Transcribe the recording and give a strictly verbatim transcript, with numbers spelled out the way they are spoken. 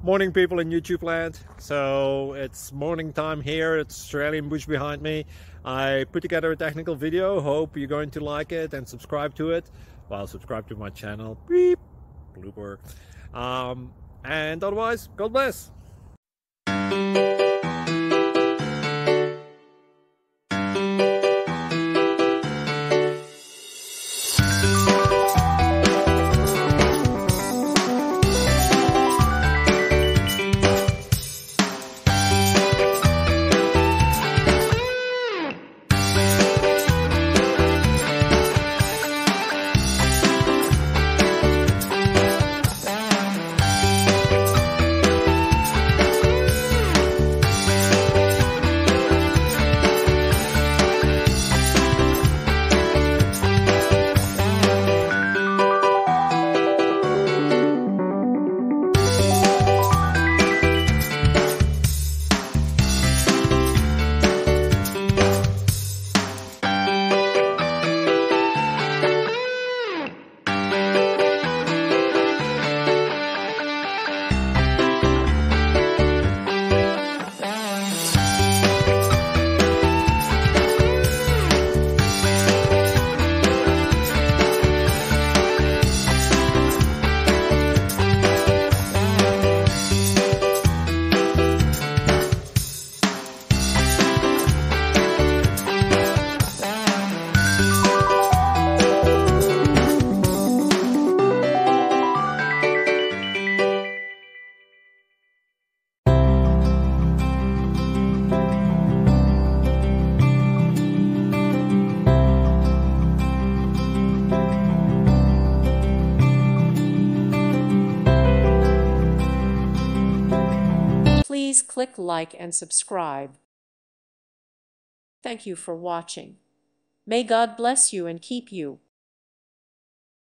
Morning, people in YouTube land. So it's morning time here. It's Australian bush behind me. I put together a technical video. Hope you're going to like it and subscribe to it. Well, subscribe to my channel. Beep. Blooper. Um, and otherwise, God bless. Please click like and subscribe. Thank you for watching. May God bless you and keep you.